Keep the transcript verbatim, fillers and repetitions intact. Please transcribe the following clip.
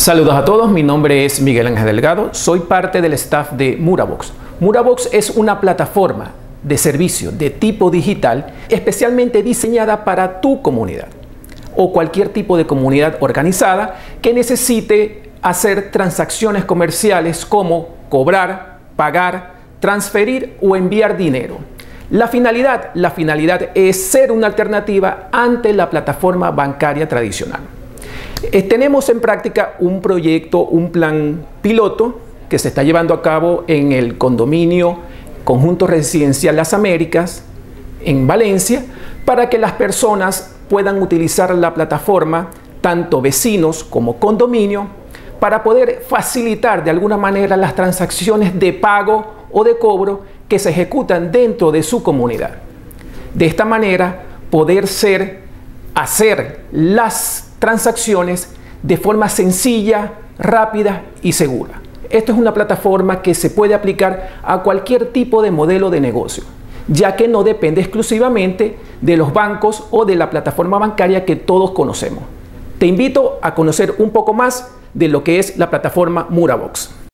Saludos a todos, mi nombre es Miguel Ángel Delgado, soy parte del staff de Murabox. Murabox es una plataforma de servicio de tipo digital especialmente diseñada para tu comunidad o cualquier tipo de comunidad organizada que necesite hacer transacciones comerciales como cobrar, pagar, transferir o enviar dinero. La finalidad, la finalidad es ser una alternativa ante la plataforma bancaria tradicional. Eh, tenemos en práctica un proyecto, un plan piloto que se está llevando a cabo en el condominio Conjunto Residencial Las Américas en Valencia para que las personas puedan utilizar la plataforma, tanto vecinos como condominio, para poder facilitar de alguna manera las transacciones de pago o de cobro que se ejecutan dentro de su comunidad. De esta manera poder ser, hacer las transacciones de forma sencilla, rápida y segura. Esto es una plataforma que se puede aplicar a cualquier tipo de modelo de negocio, ya que no depende exclusivamente de los bancos o de la plataforma bancaria que todos conocemos. Te invito a conocer un poco más de lo que es la plataforma Murabox.